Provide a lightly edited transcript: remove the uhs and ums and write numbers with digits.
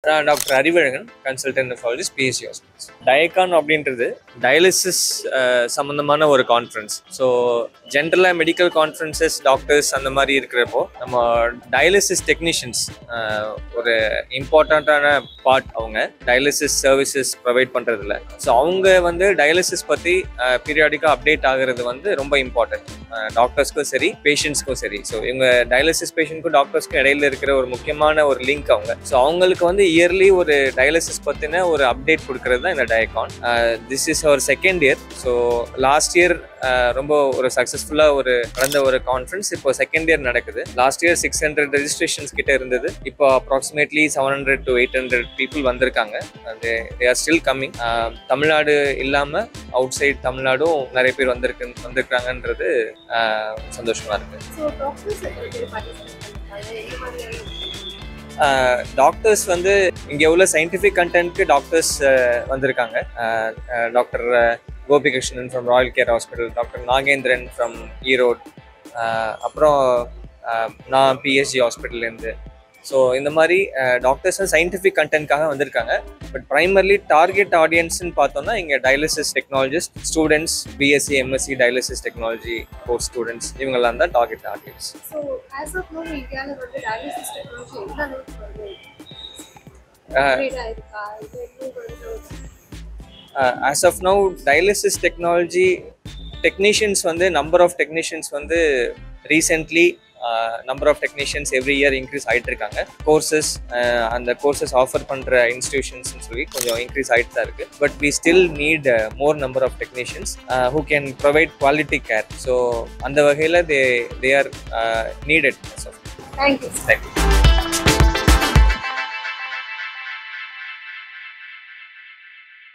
Doctor Arivazhagan, consultant nephrologist, BSC hospitals. Diacon அப்படின்றது dialysis சம்மந்தமான ஒரு கான்ஃபரன்ஸ். ஸோ ஜென்ரலாக மெடிக்கல் கான்ஃபரன்சஸ் டாக்டர்ஸ் அந்த மாதிரி இருக்கிறப்போ நம்ம டயாலிசிஸ் டெக்னீஷியன்ஸ் ஒரு இம்பார்ட்டண்ட்டான பார்ட். அவங்க டயாலிசிஸ் சர்வீசஸ் ப்ரொவைட் பண்ணுறதில்ல. ஸோ அவங்க வந்து டயாலிசிஸ் பற்றி பீரியாடிக்காக அப்டேட் ஆகிறது வந்து ரொம்ப இம்பார்ட்டன்ட். டாக்டர்ஸ்க்கும் சரி, பேஷண்ட்ஸ்க்கும் சரி. ஸோ இவங்க டயாலிசிஸ் பேஷண்ட்க்கும் டாக்டர்ஸ்க்கும் இடையில இருக்கிற ஒரு முக்கியமான ஒரு லிங்க் அவங்க. ஸோ அவங்களுக்கு வந்து இயர்லி ஒரு டயாலிசிஸ் பற்றின ஒரு அப்டேட் கொடுக்கறது தான் இந்த டயக்கான். This is our second year. So last year ரொம்ப ஒரு சக்ஸஸ்ஃபுல்லாக ஒரு நடந்த ஒரு கான்ஃபரன்ஸ். இப்போ செகண்ட் இயர் நடக்குது. லாஸ்ட் இயர் 600 ரெஜிஸ்ட்ரேஷன்ஸ் கிட்ட இருந்தது. இப்போ அப்ராக்சிமேட்லி 700 to 800 பீப்புள் வந்திருக்காங்க. They are still coming. Tamil Nadu இல்லாமல் அவுட் சைட் தமிழ்நாடும் நிறைய பேர் வந்திருக்காங்கன்றது சந்தோஷமா இருக்கு. டாக்டர்ஸ் வந்து இங்கே உள்ள சயின்டிஃபிக் கண்டென்ட்க்கு டாக்டர்ஸ் வந்திருக்காங்க. Doctor Gopikrishnan from royal care hospital, doctor Nagendran from Erode, அப்புறம் நான் பிஎஸ்சி ஹாஸ்பிட்டல்லேருந்து. ஸோ இந்த மாதிரி டாக்டர்ஸ் சயின்டிஃபிக் கண்டென்ட்காக வந்திருக்காங்க. பட் ப்ரைமர்லி டார்கெட் ஆடியன்ஸ்ன்னு பார்த்தோம்னா இங்கே dialysis technologist students, BSc MSc dialysis technology course students, இவங்கெல்லாம் தான் target audience. As of now dialysis technology technicians வந்து நம்பர் ஆஃப் டெக்னீஷியன்ஸ் வந்து recently number of technicians every year increase ஆகிட்டு இருக்காங்க. கோர்சஸ் அந்த கோர்சஸ் ஆஃபர் பண்ணுற இன்ஸ்டிடியூஷன்ஸ்னு சொல்லி கொஞ்சம் இன்க்ரீஸ் ஆகிட்டு தான் இருக்குது. But we still need more number of technicians who can provide quality care. So அந்த வகையில் தே ஆர் நீடட். தேங்க்யூ.